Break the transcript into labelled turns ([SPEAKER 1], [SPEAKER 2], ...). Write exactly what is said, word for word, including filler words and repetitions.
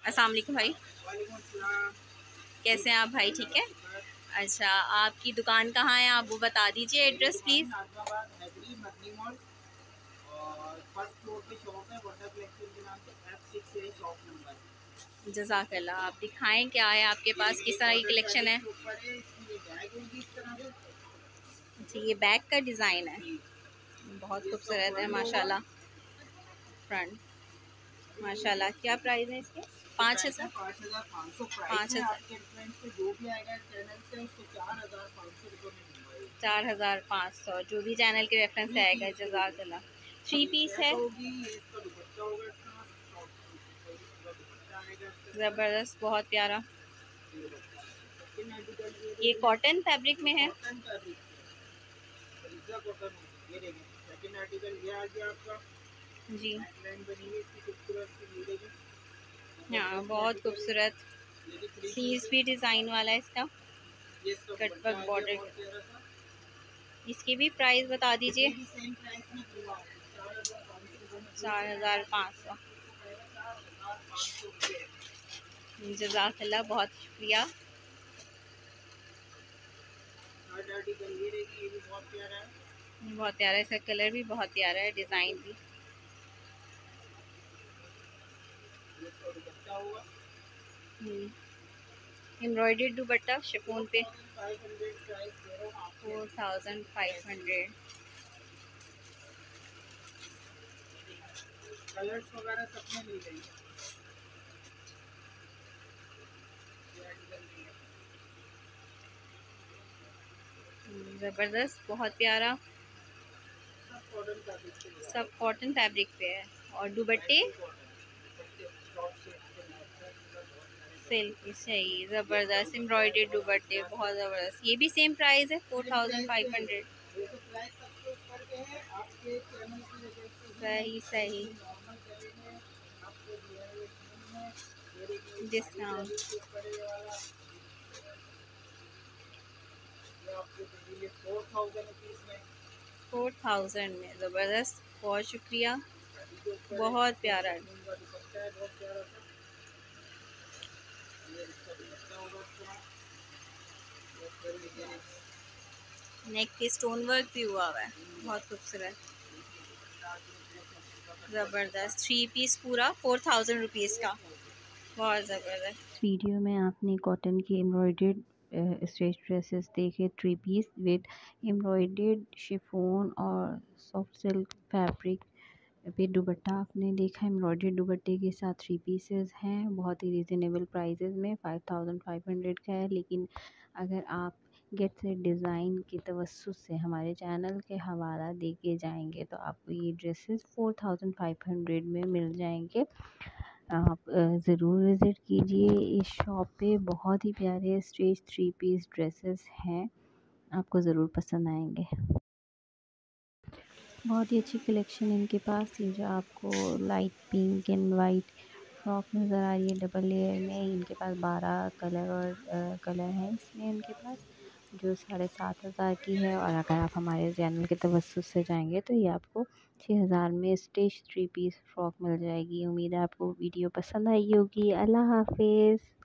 [SPEAKER 1] अस्सलाम वालेकुम भाई,
[SPEAKER 2] वालेकुम अस्सलाम।
[SPEAKER 1] कैसे हैं आप भाई? ठीक है। अच्छा, आपकी दुकान कहाँ है? आप वो बता दीजिए
[SPEAKER 2] मेरी
[SPEAKER 1] एड्रेस
[SPEAKER 2] दुकान है
[SPEAKER 1] प्लीज़।
[SPEAKER 2] नाजमाबाद हैदरी मदनी मॉल और फर्स्ट फ्लोर पे शॉप है वाटर कलेक्शन के नाम से एफ सिक्स है शॉप नंबर।
[SPEAKER 1] जज़ाकल्लाह। आप दिखाएं क्या है आपके
[SPEAKER 2] ये
[SPEAKER 1] पास,
[SPEAKER 2] देखिए
[SPEAKER 1] किस तरह की
[SPEAKER 2] मॉडल
[SPEAKER 1] कलेक्शन
[SPEAKER 2] फैब्रिक
[SPEAKER 1] है?
[SPEAKER 2] के ऊपर है, इसकी ये बैग होगी इस तरह से।
[SPEAKER 1] जी, ये बैग का डिज़ाइन है,
[SPEAKER 2] जी,
[SPEAKER 1] बहुत
[SPEAKER 2] ये इसका
[SPEAKER 1] खूबसूरत है
[SPEAKER 2] फ्रंट होगा।
[SPEAKER 1] माशाल्लाह। फ्रंट माशाल्लाह। क्या प्राइस है इसके?
[SPEAKER 2] इसके
[SPEAKER 1] पाँच
[SPEAKER 2] प्राइस है
[SPEAKER 1] हज़ार
[SPEAKER 2] पाँच हज़ार पाँच सौ प्राइस
[SPEAKER 1] पाँच
[SPEAKER 2] है।
[SPEAKER 1] हज़ार
[SPEAKER 2] आपके फ्रेंड से जो भी आएगा चैनल से उसको चार हज़ार पाँच सौ रुपये में दूंगा ये।
[SPEAKER 1] चार हज़ार पाँच सौ जो भी चैनल के रेफरेंस से
[SPEAKER 2] थ्री
[SPEAKER 1] आएगा।
[SPEAKER 2] पीस होगी।
[SPEAKER 1] जज़ाकल्लाह।
[SPEAKER 2] अब
[SPEAKER 1] थ्री
[SPEAKER 2] ये
[SPEAKER 1] पीस
[SPEAKER 2] सेट
[SPEAKER 1] है,
[SPEAKER 2] होगी, ये इसका दुपट्टा होगा इसका और इसका दुपट्टा आएगा इस तरह से।
[SPEAKER 1] ज़बरदस्त, बहुत प्यारा।
[SPEAKER 2] ये दुपट्टा सेकंड आर्टिकल ये
[SPEAKER 1] ये
[SPEAKER 2] देखिए।
[SPEAKER 1] कॉटन फैब्रिक में है।
[SPEAKER 2] कॉटन फैब्रिक पे फरीजा कॉटन होगी। ये देखिए सेकंड आर्टिकल ये आ गया आपका।
[SPEAKER 1] जी
[SPEAKER 2] नेकलाइन बनी हुई इसकी खूबसूरत सी मिलेगी।
[SPEAKER 1] हाँ,
[SPEAKER 2] जबरदस्त
[SPEAKER 1] बहुत
[SPEAKER 2] आर्टिकल है।
[SPEAKER 1] खूबसूरत।
[SPEAKER 2] ये भी थ्री पीस
[SPEAKER 1] स्लीव्स
[SPEAKER 2] है।
[SPEAKER 1] भी डिज़ाइन वाला है इसका,
[SPEAKER 2] ये इसका दुपट्टा
[SPEAKER 1] कटवर्क
[SPEAKER 2] आ गया
[SPEAKER 1] बॉर्डर
[SPEAKER 2] बहुत
[SPEAKER 1] के।
[SPEAKER 2] प्यारा सा।
[SPEAKER 1] इसकी भी प्राइस बता
[SPEAKER 2] इसकी
[SPEAKER 1] दीजिए।
[SPEAKER 2] भी सेम प्राइस में दूंगा आपको चार हज़ार पाँच सौ रुपये में दो
[SPEAKER 1] चार
[SPEAKER 2] सौ
[SPEAKER 1] हज़ार पाँच सौ
[SPEAKER 2] इसको पड़ेगा चार हज़ार पाँच सौ रुपये।
[SPEAKER 1] जज़ाकल्लाह, बहुत शुक्रिया।
[SPEAKER 2] थर्ड आर्टिकल ये रहेगी, ये भी बहुत प्यारा है।
[SPEAKER 1] बहुत प्यारा है, इसका कलर भी बहुत प्यारा है, डिज़ाइन भी।
[SPEAKER 2] ये इसका दुपट्टा होगा।
[SPEAKER 1] एम्ब्रॉयडर्ड दुपट्टा शिफॉन
[SPEAKER 2] फोर
[SPEAKER 1] पे।
[SPEAKER 2] थाउजेंड फाइव हंड्रेड प्राइस दे रहा हूँ आपके
[SPEAKER 1] फोर
[SPEAKER 2] लिए।
[SPEAKER 1] थाउजेंड फाइव हंड्रेड
[SPEAKER 2] कलर्स वगैरह सब में मिल जाएंगे। ये आर्टिकल नहीं है।
[SPEAKER 1] ज़बरदस्त, बहुत प्यारा।
[SPEAKER 2] सब कॉटन फैब्रिक पे हुआ
[SPEAKER 1] सब
[SPEAKER 2] है।
[SPEAKER 1] कॉटन फैब्रिक पे है। और दुपट्टे
[SPEAKER 2] फैंसी कॉटन दुपट्टे शॉर्ट से इसके नेकलाइन बहुत प्यारे
[SPEAKER 1] सिल्क
[SPEAKER 2] बने।
[SPEAKER 1] की सही,
[SPEAKER 2] ये इसका
[SPEAKER 1] ज़बरदस्त
[SPEAKER 2] दुपट्टा है
[SPEAKER 1] एम्ब्रॉयडर्ड
[SPEAKER 2] बहुत
[SPEAKER 1] दुपट्टे,
[SPEAKER 2] जबरदस्त है।
[SPEAKER 1] बहुत ज़बरदस्त। ये भी सेम प्राइस है, फोर
[SPEAKER 2] सेम
[SPEAKER 1] थाउजेंड
[SPEAKER 2] प्राइस पे
[SPEAKER 1] फाइव
[SPEAKER 2] है।
[SPEAKER 1] हंड्रेड
[SPEAKER 2] वैसे प्राइस सबके ऊपर के है, आपके चैनल की वजह से ही हम
[SPEAKER 1] सही
[SPEAKER 2] प्राइस
[SPEAKER 1] सही।
[SPEAKER 2] को नॉर्मल करेंगे। आपको जो है ये समझ में ये देखिए खादी
[SPEAKER 1] डिस्काउंट
[SPEAKER 2] फैब्रिक के ऊपर है ये वाला। ये आपको चाहिए फोर थाउजेंड रुपीज़ में।
[SPEAKER 1] फोर थाउजेंड में, ज़बरदस्त, बहुत शुक्रिया।
[SPEAKER 2] खादी के ऊपर है,
[SPEAKER 1] बहुत
[SPEAKER 2] इसका
[SPEAKER 1] प्यारा है।
[SPEAKER 2] शिफॉन का दुपट्टा है बहुत प्यारा सा। ये इसका दुपट्टा होगा इस तरह। ये फिर ये देखिए
[SPEAKER 1] नेक पे स्टोन वर्क भी हुआ हुआ है, बहुत खूबसूरत।
[SPEAKER 2] ये इसका दुपट्टा आ गया पूरा का पूरा कटवर्क
[SPEAKER 1] ज़बरदस्त, थ्री पीस पूरा फोर थाउजेंड रुपीज़
[SPEAKER 2] फोर
[SPEAKER 1] का,
[SPEAKER 2] थाउजेंड
[SPEAKER 1] बहुत ज़बरदस्त।
[SPEAKER 3] इस वीडियो में आपने कॉटन की एम्ब्रॉयडर्ड स्ट्रेच ड्रेसेस देखे three piece with embroidered chiffon और सॉफ्ट सिल्क फैब्रिक पे दुपट्टा आपने देखा। एम्ब्रॉयडर्ड दुपट्टे के साथ थ्री पीसेस हैं, बहुत ही रिजनेबल प्राइसेस में फाइव थाउजेंड फाइव हंड्रेड का है। लेकिन अगर आप गेट सेट डिज़ाइन के तवस्सुस से हमारे चैनल के हवाला दे के जाएंगे तो आपको ये dresses four thousand five hundred में मिल जाएंगे। आप ज़रूर विज़िट कीजिए इस शॉप पे, बहुत ही प्यारे स्ट्रेच थ्री पीस ड्रेसेस हैं, आपको ज़रूर पसंद आएंगे। बहुत ही अच्छी कलेक्शन इनके पास। ये जो आपको light pink and white frock नज़र आ रही है डबल लेयर में, इनके पास बारह कलर और आ, कलर हैं इसमें इनके पास, जो साढ़े सात हज़ार की है। और अगर आप हमारे चैनल के तवस्सुस से जाएंगे तो ये आपको छः हज़ार में स्टेज थ्री पीस फ्रॉक मिल जाएगी। उम्मीद है आपको वीडियो पसंद आई होगी। अल्लाह हाफिज़।